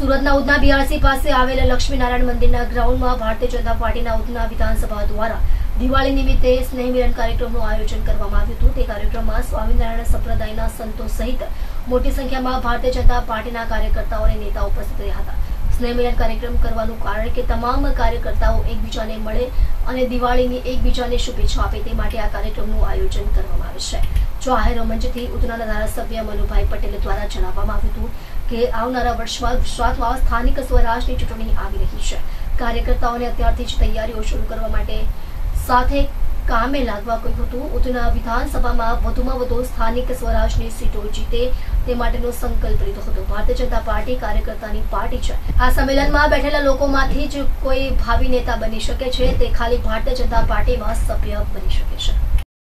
સુરતના ઉધના બીઆરસી પાસે આવેલા લક્ષ્મીનારાયણ મંદિરના ગ્રાઉન્ડમાં ભારતીય જનતા પાર્ટીના ઉધના વિધાનસભા દ્વારા દિવાળી નિમિત્તે સ્નેહ મિલન કાર્યક્રમનું આયોજન કરવામાં આવ્યું હતું। તે કાર્યક્રમમાં સ્વામિનારાયણ સંપ્રદાયના સંતો સહિત મોટી સંખ્યામાં ભારતીય જનતા પાર્ટીના કાર્યકર્તાઓ અને નેતાઓ ઉપસ્થિત રહ્યા હતા। સ્નેહ મિલન કાર્યક્રમ કરવાનું કારણ કે તમામ કાર્યકર્તાઓ એકબીજાને મળે અને દિવાળીની એકબીજાને શુભેચ્છા આપે તે માટે આ કાર્યક્રમનું આયોજન કરવામાં આવે છે। જાહેર મંચથી ઉધનાના ધારાસભ્ય મનુભાઈ પટેલ દ્વારા જણાવવામાં આવ્યું હતું કે આવનારા વર્ષમાં ગુજરાતમાં સ્થાનિક સ્વરાજની ચૂંટણી આવી રહી છે। કાર્યકર્તાઓને અત્યારથી જ તૈયારીઓ શરૂ કરવા માટે સાથે કામે લાગવા કહ્યું હતું। ઉધના વિધાનસભામાં વધુમાં વધુ સ્થાનિક સ્વરાજની સીટો જીતે તે માટેનો સંકલ્પ લીધો હતો। ભારતીય જનતા પાર્ટી કાર્યકર્તાની પાર્ટી છે। આ સંમેલનમાં બેઠેલા લોકોમાંથી જ કોઈ ભાવિ નેતા બની શકે છે, તે ખાલી ભારતીય જનતા પાર્ટીમાં સભ્ય બની શકે છે।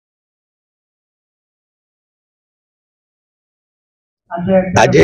આજે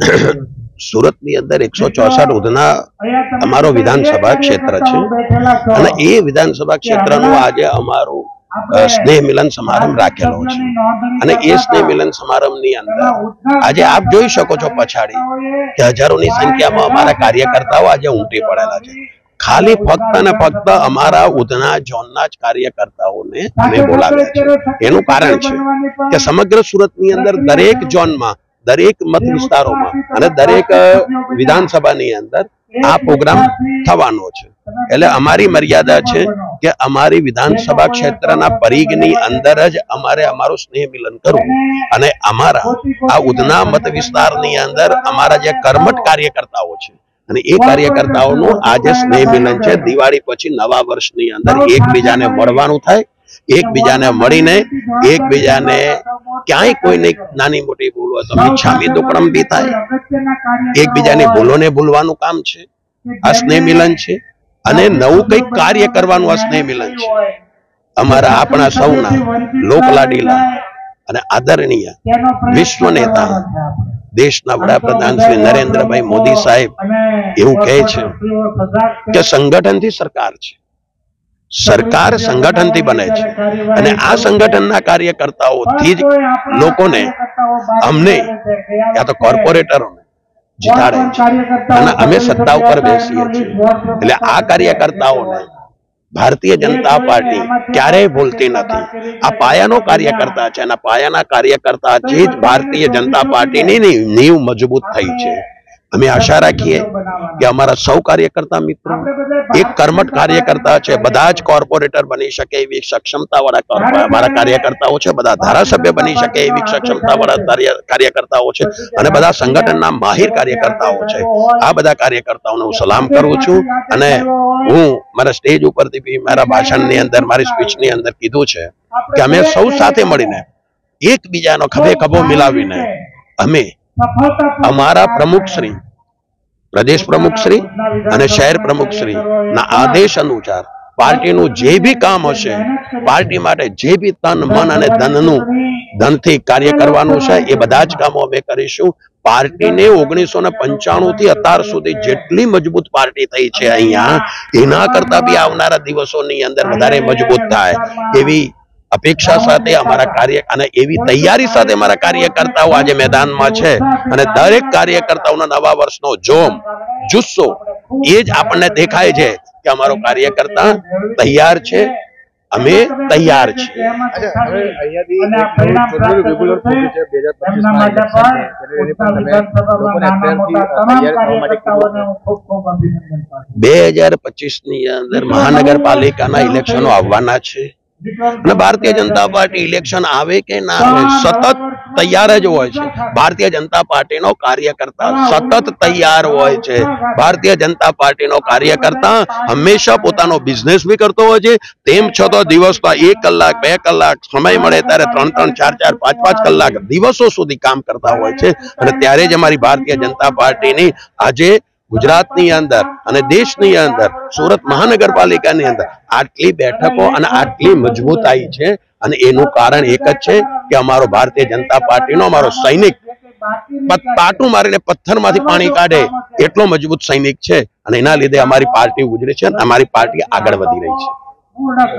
સુરતની અંદર 164 ઉધના અમારો વિધાનસભા ક્ષેત્ર છે અને એ વિધાનસભા ક્ષેત્રનો આજે અમારું સ્નેહ મિલન સમારંભ રાખેલો છે અને એ સ્નેહ મિલન સમારંભની અંદર આજે આપ જોઈ શકો છો પછાડી કે હજારોની સંખ્યામાં અમારા કાર્યકર્તાઓ આજે ઉમટી પડેલા છે। ખાલી ફક્ત અને ફક્ત અમારા ઉધના ઝોનના જ કાર્યકર્તાઓને અમે બોલાવ્યા છે। એનું કારણ છે કે સમગ્ર સુરતની અંદર દરેક ઝોનમાં, દરેક મત વિસ્તારોમાં અને દરેક વિધાનસભાની અંદર આ પ્રોગ્રામ થવાનો છે। એટલે અમારી મર્યાદા છે કે અમારી વિધાનસભા ક્ષેત્રના પરિઘની અંદર જ અમારે અમારું સ્નેહ મિલન કરવું અને અમારા આ ઉધના મત વિસ્તારની અંદર અમારા જે કર્મઠ કાર્યકર્તાઓ છે અને એ કાર્યકર્તાઓનું આજે સ્નેહ મિલન છે। દિવાળી પછી નવા વર્ષની અંદર એકબીજાને મળવાનું થાય, એકબીજાને મળીને એકબીજાને ક્યાંય કોઈને નાની મોટી ભૂલ હોય તો મિચ્છામી દુક્કડમ બી થાય, એકબીજાની ભૂલોને ભૂલવાનું કામ છે આ સ્નેહ મિલન છે અને નવું કંઈક કાર્ય કરવાનું આ સ્નેહ મિલન છે। અમારા આપણા સૌના લોકલાડીલા અને આદરણીય વિશ્વ નેતા દેશના વડાપ્રધાન શ્રી નરેન્દ્રભાઈ મોદી સાહેબ એવું કહે છે કે સંગઠનથી સરકાર છે, સરકાર સંગઠનથી બને છે અને આ સંગઠનના કાર્યકર્તાઓથી જ લોકોને, અમને યા તો કોર્પોરેટરોને જીતાડે છે અને અમે સત્તા ઉપર બેસીએ છીએ। એટલે આ કાર્યકર્તાઓને ભારતીય જનતા પાર્ટી ક્યારેય ભૂલતી નથી। આ પાયાનો કાર્યકર્તા છે અને પાયાના કાર્યકર્તાથી જ ભારતીય જનતા પાર્ટીની નીંવ મજબૂત થઈ છે। અમે આશા રાખીએ કે અમારા સૌ કાર્યકર્તા મિત્રો એક કર્મઠ કાર્યકર્તા છે, બધા જ કોર્પોરેટર બની શકે એવી સક્ષમતા વાળા અમારા કાર્યકર્તાઓ છે, બધા ધારાસભ્ય બની શકે એવી સક્ષમતા વાળા કાર્યકર્તાઓ છે અને બધા સંગઠનના માહિર કાર્યકર્તાઓ છે। આ બધા કાર્યકર્તાઓને હું સલામ કરું છું અને હું મારા સ્ટેજ ઉપરથી બી મારા ભાષણની અંદર, મારી સ્પીચની અંદર કીધું છે કે અમે સૌ સાથે મળીને એકબીજાનો ખભે ખભો મિલાવીને અમે અમારા પ્રમુખશ્રી, પ્રદેશ પ્રમુખશ્રી અને શહેર પ્રમુખશ્રી ના આદેશ અનુસાર પાર્ટીનું જે બી કામ હશે, પાર્ટી માટે જે બી તન મન અને ધનથી કાર્ય કરવાનું છે એ બધા જ કામો અમે કરીશું। પાર્ટીને 1995 થી અત્યાર સુધી જેટલી મજબૂત પાર્ટી થઈ છે અહીંયા, એના કરતા બી આવનારા દિવસોની અંદર વધારે મજબૂત થાય એવી અપેક્ષા સાથે અમારા કાર્ય અને એવી તૈયારી સાથે અમારા કાર્યકર્તાઓ આજે મેદાનમાં છે અને દરેક કાર્યકર્તાઓનો નવા વર્ષનો જોમ, જુસ્સો એ જ આપણને દેખાય છે કે અમારો કાર્યકર્તા તૈયાર છે, અમે તૈયાર છીએ। બે 2025 ની અંદર મહાનગરપાલિકાના ઇલેક્શનો આવવાના છે અને ભારતીય જનતા પાર્ટી ઇલેક્શન આવે કે ના આવે સતત તૈયાર જ હોય છે। ભારતીય જનતા પાર્ટીનો કાર્યકર્તા સતત તૈયાર હોય છે। ભારતીય જનતા પાર્ટીનો કાર્યકર્તા હંમેશા પોતાનો બિઝનેસ બી કરતો હોય છે, તેમ છતાં દિવસમાં 1 કલાક 2 કલાક સમય મળે ત્યારે 3-3, 4-4, 5-5 કલાક દિવસો સુધી કામ કરતા હોય છે અને ત્યારે જ અમારી ભારતીય જનતા પાર્ટીની આજે ગુજરાતની અંદર અને દેશની અંદર, સુરત મહાનગરપાલિકાની અંદર આટલી બેઠકો અને આટલી મજબૂતાઈ છે અને એનું કારણ એક જ છે કે અમારો ભારતીય જનતા પાર્ટીનો અમારો સૈનિક પાટું મારીને પથ્થરમાંથી પાણી કાઢે એટલો મજબૂત સૈનિક છે અને એના લીધે અમારી પાર્ટી ઉજળી છે અને અમારી પાર્ટી આગળ વધી રહી છે।